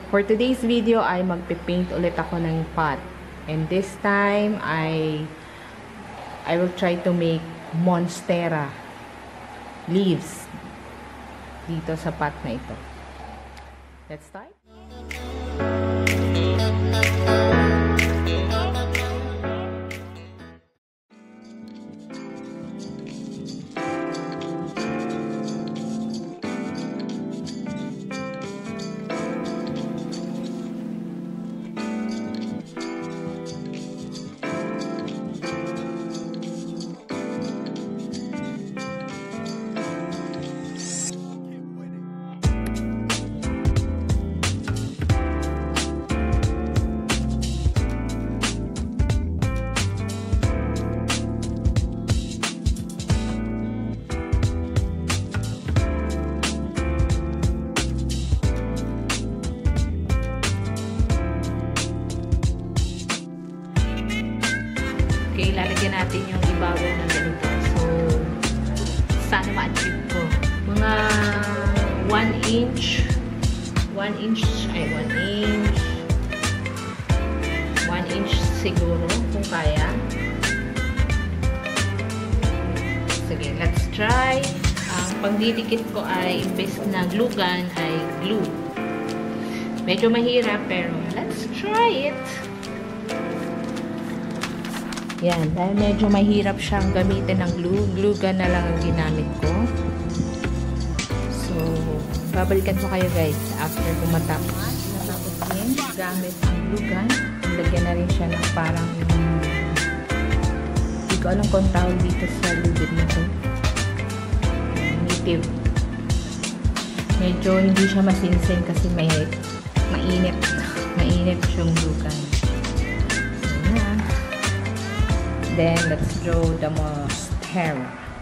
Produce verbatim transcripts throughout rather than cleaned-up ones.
For today's video ay magpipaint ulit ako ng pot. And this time I I will try to make monstera leaves dito sa pot na ito. Let's start. Okay, lalagyan natin yung ibabaw ng ganito. So, sana ma-achieve ko. Mga one inch, one inch, ay one inch, one inch siguro, kung kaya. Sige, let's try. Ang pagdidikit ko ay, imbes na glue gun, ay glue. Medyo mahirap, pero let's try it. Yan, dahil medyo mahirap siyang gamitin ng glue. Glue gun na lang ang ginamit ko. So, babalikan ko kayo guys after ko matapos. Natapos din, gamit ang glue gun. Lagyan na rin siya ng parang, hindi ko alam kung tawag dito sa lubid na ito. Native. Medyo hindi siya masinsin kasi may mainit. Mainit yung glue gun. Then, let's draw the monstera.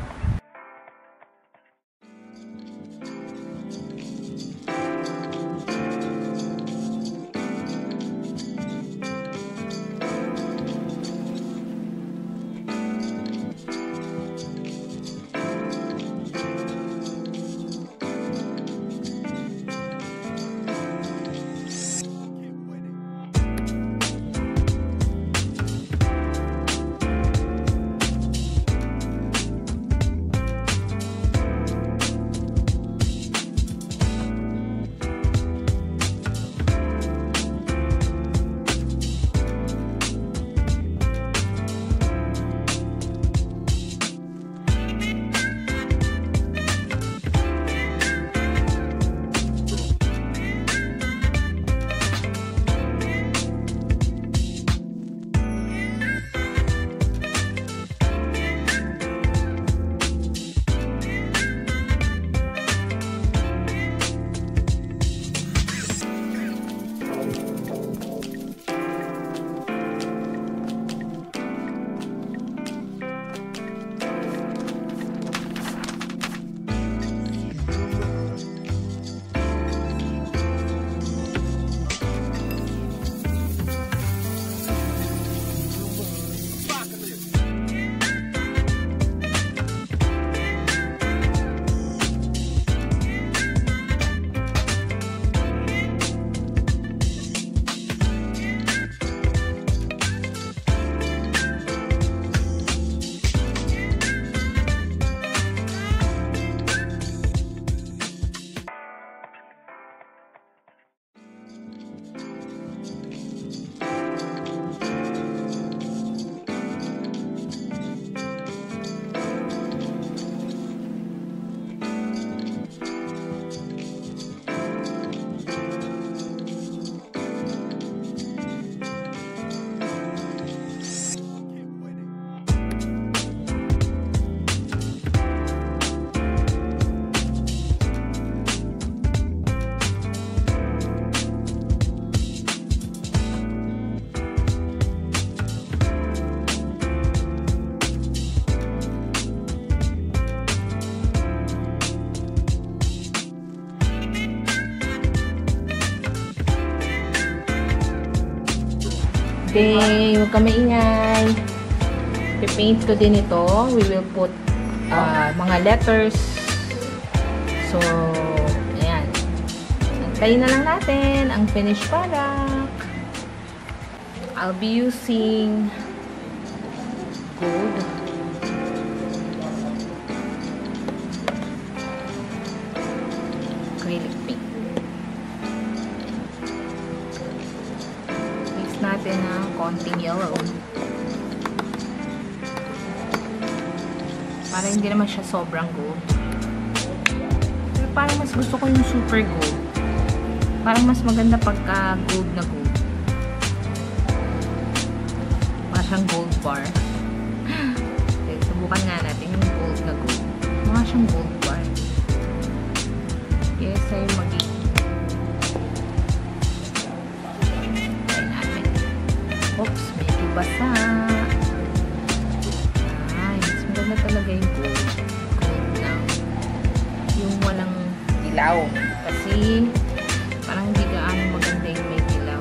Okay, huwag ka maingay. Pipaint ko din ito. We will put uh, mga letters. So, ayan. Tayo na lang natin ang finished product. I'll be using gold. Acrylic paint. Mix natin ng konting yellow. Para hindi naman siya sobrang gold. Pero parang mas gusto ko yung super gold. Parang mas maganda pagka gold na gold. Parang siyang gold bar. Okay, subukan nga natin yung gold na gold. Mga siyang gold bar. Yes, ay magiging. Try natin. Oops, medyo basa. Ay, mas maganda talaga yung gold. Gold lang. Yung walang dilaw. Kasi parang hindi gaano maganda yung may dilaw.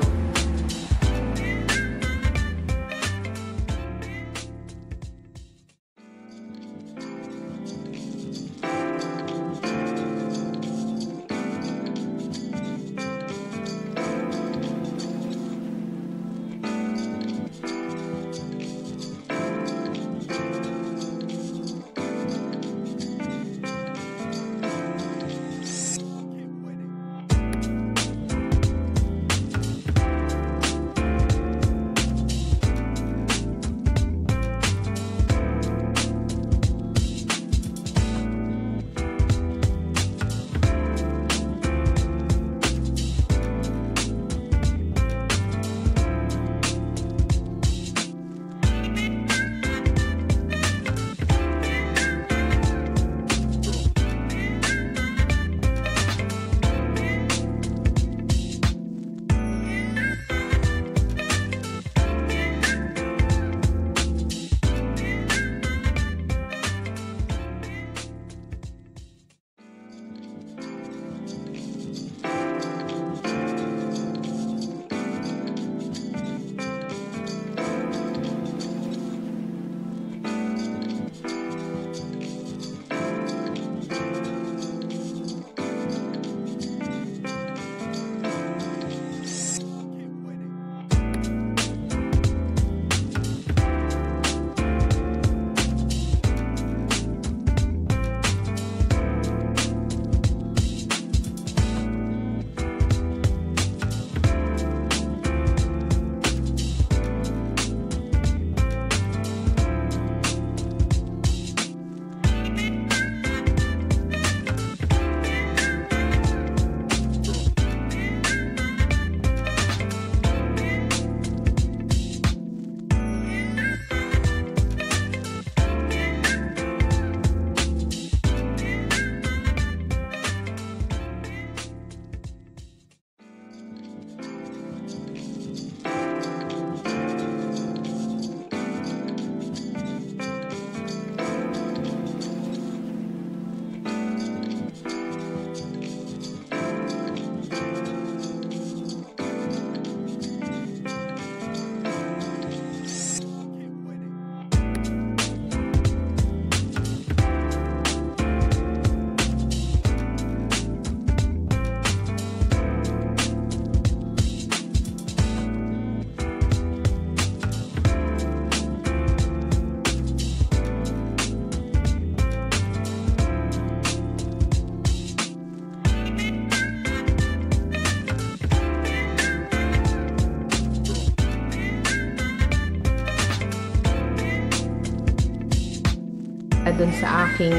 Doon sa aking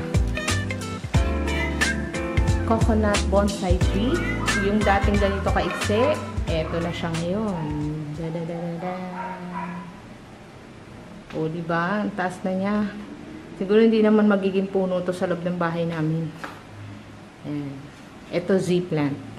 coconut bonsai tree. Yung dating ganito kaiksi, eto na siya ngayon. Da, da, da, da, da. O, diba? Ang taas na niya. Siguro hindi naman magiging puno to sa loob ng bahay namin. Ayan. Ito Z plant.